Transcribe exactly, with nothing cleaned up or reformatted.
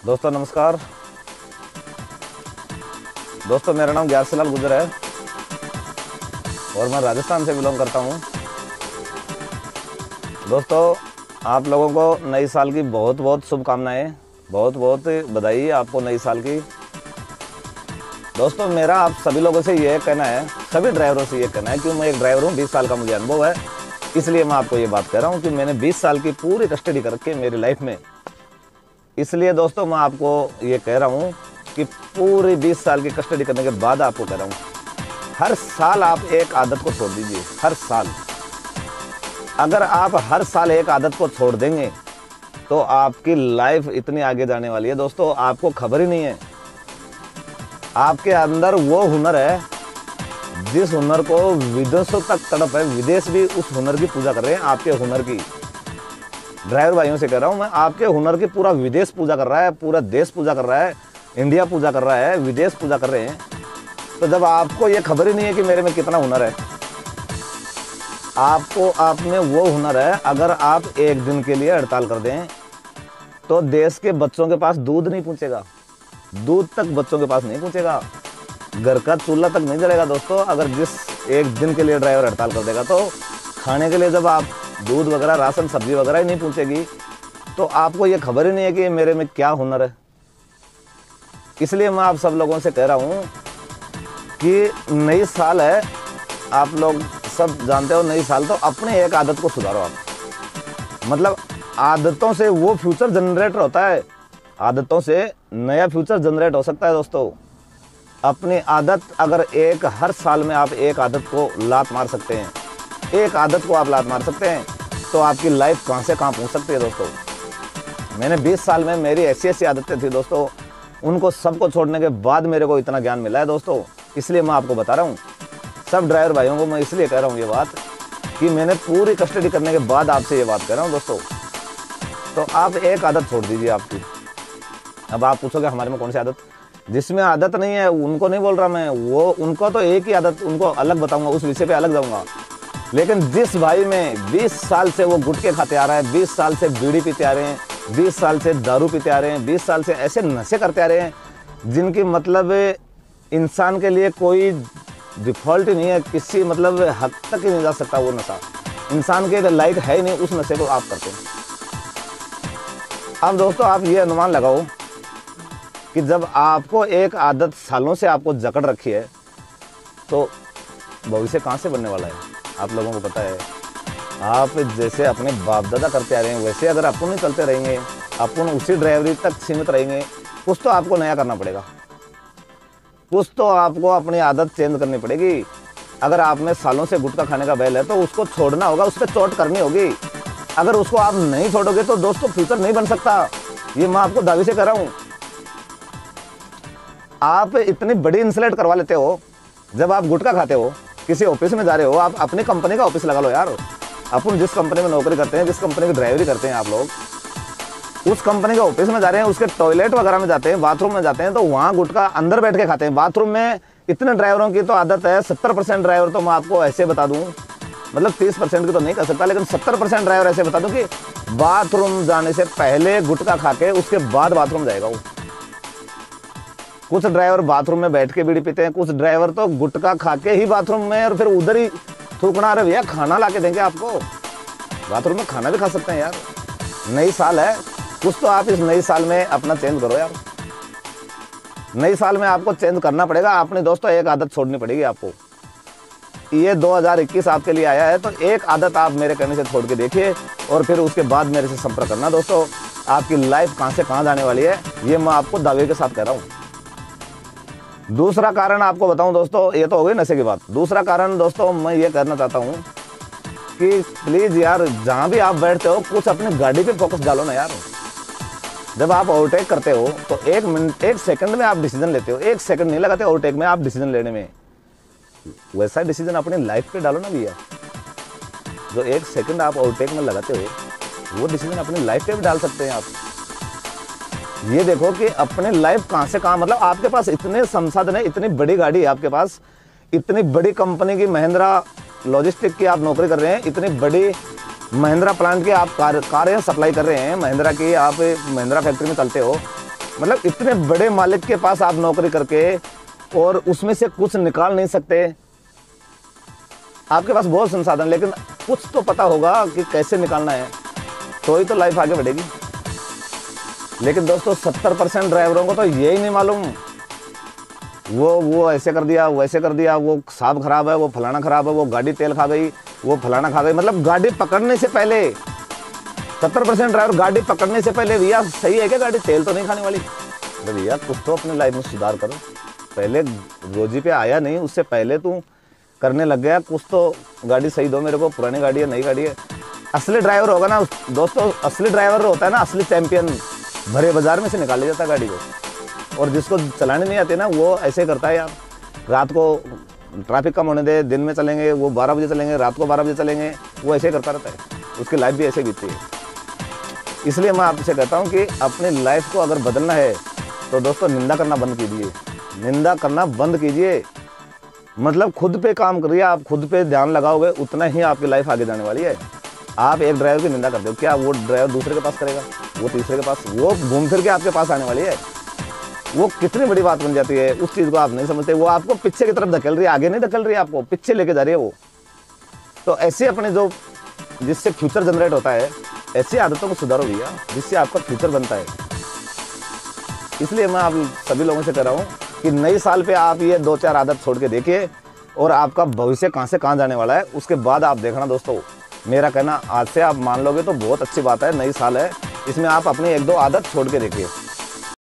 दोस्तों नमस्कार। दोस्तों मेरा नाम ग्यारह लाल गुजर है और मैं राजस्थान से बिलोंग करता हूँ। दोस्तों आप लोगों को नई साल की बहुत बहुत शुभकामनाएं, बहुत बहुत बधाई आपको नई साल की। दोस्तों मेरा आप सभी लोगों से ये कहना है, सभी ड्राइवरों से ये कहना है कि मैं एक ड्राइवर हूँ, बीस साल का मुझे अनुभव है, इसलिए मैं आपको ये बात कह रहा हूँ कि मैंने बीस साल की पूरी कस्टडी कर रखी है मेरी लाइफ में। इसलिए दोस्तों मैं आपको ये कह रहा हूँ कि पूरी बीस साल की कस्टडी करने के बाद आपको कह रहा हूँ, हर साल आप एक आदत को छोड़ दीजिए। हर साल अगर आप हर साल एक आदत को छोड़ देंगे तो आपकी लाइफ इतनी आगे जाने वाली है। दोस्तों आपको खबर ही नहीं है, आपके अंदर वो हुनर है जिस हुनर को विदेशों तक तड़प है, विदेश भी उस हुनर की पूजा कर रहे हैं। आपके हुनर की, ड्राइवर भाइयों से कह रहा हूँ मैं, आपके हुनर की पूरा विदेश पूजा कर रहा है, पूरा देश पूजा कर रहा है, इंडिया पूजा कर रहा है, विदेश पूजा कर रहे हैं। तो जब आपको ये खबर ही नहीं है कि मेरे में कितना हुनर है, आपको आप में वो हुनर है, अगर आप एक दिन के लिए हड़ताल कर दें तो देश के बच्चों के पास दूध नहीं पहुँचेगा, दूध तक बच्चों के पास नहीं पहुँचेगा, घर का चूल्हा तक नहीं जलेगा। दोस्तों अगर जिस एक दिन के लिए ड्राइवर हड़ताल कर देगा तो खाने के लिए जब आप दूध वगैरह, राशन, सब्जी वगैरह ही नहीं पहुँचेगी तो आपको ये खबर ही नहीं है कि मेरे में क्या हुनर है। इसलिए मैं आप सब लोगों से कह रहा हूँ कि नई साल है, आप लोग सब जानते हो नई साल, तो अपने एक आदत को सुधारो आप। मतलब आदतों से वो फ्यूचर जनरेटर होता है, आदतों से नया फ्यूचर जनरेट हो सकता है। दोस्तों अपनी आदत, अगर एक हर साल में आप एक आदत को लात मार सकते हैं, एक आदत को आप लात मार सकते हैं तो आपकी लाइफ कहाँ से कहाँ पहुँच सकती है। दोस्तों मैंने बीस साल में मेरी ऐसी ऐसी आदतें थी दोस्तों, उनको सबको छोड़ने के बाद मेरे को इतना ज्ञान मिला है दोस्तों। इसलिए मैं आपको बता रहा हूँ, सब ड्राइवर भाइयों को मैं इसलिए कह रहा हूँ ये बात कि मैंने पूरी कस्टडी करने के बाद आपसे ये बात कह रहा हूँ दोस्तों। तो आप एक आदत छोड़ दीजिए आपकी। अब आप पूछोगे हमारे में कौन सी आदत, जिसमें आदत नहीं है उनको नहीं बोल रहा मैं, वो उनको तो एक ही आदत, उनको अलग बताऊंगा, उस विषय पे अलग जाऊंगा। लेकिन जिस भाई में बीस साल से वो गुटखे खाते आ रहा है, बीस साल से बीड़ी पीते आ रहे हैं, बीस साल से दारू पीते आ रहे हैं, बीस साल से ऐसे नशे करते आ रहे हैं जिनकी मतलब इंसान के लिए कोई डिफ़ॉल्ट ही नहीं है, किसी मतलब हद तक ही नहीं जा सकता वो नशा, इंसान के लायक है ही नहीं, उस नशे को आप करते हैं। अब दोस्तों आप ये अनुमान लगाओ कि जब आपको एक आदत सालों से आपको जकड़ रखी है तो भविष्य कहाँ से बनने वाला है आप लोगों को पता है। आप जैसे अपने बाप दादा करते आ रहे हैं वैसे अगर अपन नहीं चलते रहेंगे, अपन उसी ड्राइवरी तक सीमित रहेंगे, कुछ तो आपको नया करना पड़ेगा, कुछ तो आपको अपनी आदत चेंज करनी पड़ेगी। अगर आप में सालों से गुटखा खाने का बैल है तो उसको छोड़ना होगा, उस पर चोट करनी होगी। अगर उसको आप नहीं छोड़ोगे तो दोस्तों फ्यूचर नहीं बन सकता, ये मैं आपको दावे से कह रहा हूँ। आप इतनी बड़ी इंसल्ट करवा लेते हो जब आप गुटखा खाते हो, किसी ऑफिस में जा रहे हो, आप अपनी कंपनी का ऑफिस लगा लो यार। अपन जिस कंपनी में नौकरी करते हैं, जिस कंपनी की ड्राइवरी करते हैं आप लोग, उस कंपनी के ऑफिस में जा रहे हैं, उसके टॉयलेट वगैरह में जाते हैं, बाथरूम में जाते हैं तो वहाँ गुटखा अंदर बैठ के खाते हैं। बाथरूम में इतने ड्राइवरों की तो आदत है, सत्तर परसेंट ड्राइवर तो मैं आपको ऐसे बता दूँ, मतलब तीस परसेंट की तो नहीं कर सकता, लेकिन सत्तर परसेंट ड्राइवर ऐसे बता दूँ कि बाथरूम जाने से पहले गुटखा खा के उसके बाद बाथरूम जाएगा वो। कुछ ड्राइवर बाथरूम में बैठ के बीड़ी पीते हैं, कुछ ड्राइवर तो गुटखा खा के ही बाथरूम में और फिर उधर ही थूकना। अरे भैया खाना ला के देंगे आपको, बाथरूम में खाना भी खा सकते हैं यार। नई साल है, कुछ तो आप इस नई साल में अपना चेंज करो यार। नई साल में आपको चेंज करना पड़ेगा, आपने दोस्तों एक आदत छोड़नी पड़ेगी आपको। ये दो हज़ार इक्कीस आपके लिए आया है तो एक आदत आप मेरे कहने से छोड़ के देखिए और फिर उसके बाद मेरे से संपर्क करना। दोस्तों आपकी लाइफ कहाँ से कहाँ जाने वाली है ये मैं आपको दावे के साथ कह रहा हूँ। दूसरा कारण आपको बताऊं दोस्तों, ये तो हो गई नशे की बात। दूसरा कारण दोस्तों मैं ये कहना चाहता हूं कि प्लीज़ यार जहां भी आप बैठते हो कुछ अपनी गाड़ी पे फोकस डालो ना यार। जब आप ओवरटेक करते हो तो एक मिनट एक सेकंड में आप डिसीजन लेते हो, एक सेकंड नहीं लगाते ओवरटेक में आप डिसीजन लेने में, वैसा डिसीजन अपनी लाइफ पे डालो ना भैया। जो एक सेकंड आप ओवरटेक में लगाते हो वो डिसीजन अपनी लाइफ पे भी डाल सकते हैं आप। ये देखो कि अपने लाइफ कहाँ से कहाँ, मतलब आपके पास इतने संसाधन है, इतनी बड़ी गाड़ी है आपके पास, इतनी बड़ी कंपनी की महिंद्रा लॉजिस्टिक की आप नौकरी कर रहे हैं, इतनी बड़ी महिंद्रा प्लांट की आप कार कारें सप्लाई कर रहे हैं, महिंद्रा की आप महिंद्रा फैक्ट्री में चलते हो, मतलब इतने बड़े मालिक के पास आप नौकरी करके और उसमें से कुछ निकाल नहीं सकते। आपके पास बहुत संसाधन, लेकिन कुछ तो पता होगा कि कैसे निकालना है, तो ही तो लाइफ आगे बढ़ेगी। लेकिन दोस्तों सत्तर परसेंट ड्राइवरों को तो यही नहीं मालूम, वो वो ऐसे कर दिया, वैसे कर दिया, वो साहब खराब है, वो फलाना खराब है, वो गाड़ी तेल खा गई, वो फलाना खा गई। मतलब गाड़ी पकड़ने से पहले सत्तर परसेंट ड्राइवर गाड़ी पकड़ने से पहले, भैया सही है क्या गाड़ी, तेल तो नहीं खाने वाली? अरे भैया कुछ तो अपनी लाइफ में सुधार करो। पहले रोजी पे आया नहीं, उससे पहले तू करने लग गया, कुछ तो गाड़ी सही दो मेरे को, पुरानी गाड़ी है नई गाड़ी है। असली ड्राइवर होगा ना दोस्तों, असली ड्राइवर होता है ना, असली चैंपियन, भरे बाजार में से निकाल ले जाता है गाड़ी को। और जिसको चलाने नहीं आते ना, वो ऐसे करता है यार, रात को ट्रैफिक कम होने दे, दिन में चलेंगे, वो बारह बजे चलेंगे, रात को बारह बजे चलेंगे, वो ऐसे करता रहता है, उसकी लाइफ भी ऐसे बीतती है। इसलिए मैं आपसे कहता हूँ कि अपनी लाइफ को अगर बदलना है तो दोस्तों निंदा करना बंद कीजिए, निंदा करना बंद कीजिए। मतलब खुद पे काम करिए, आप खुद पे ध्यान लगाओगे उतना ही आपकी लाइफ आगे जाने वाली है। आप एक ड्राइवर की निंदा करते हो, क्या वो ड्राइवर दूसरे के पास करेगा, वो तीसरे के पास, वो घूम फिर के आपके पास आने वाली है। वो कितनी बड़ी बात बन जाती है, उस चीज़ को आप नहीं समझते। वो आपको पीछे की तरफ धकेल रही है, आगे नहीं धकेल रही है, आपको पीछे लेके जा रही है वो। तो ऐसे अपने जो जिससे फ्यूचर जनरेट होता है, ऐसी आदतों को सुधारो भैया, जिससे आपका फ्यूचर बनता है। इसलिए मैं आप सभी लोगों से कह रहा हूँ कि नई साल पे आप ये दो चार आदत छोड़ के देखिए, और आपका भविष्य कहाँ से कहाँ जाने वाला है उसके बाद आप देखना दोस्तों। मेरा कहना आज से आप मान लोगे तो बहुत अच्छी बात है, नई साल है, इसमें आप अपनी एक दो आदत छोड़ के देखिए।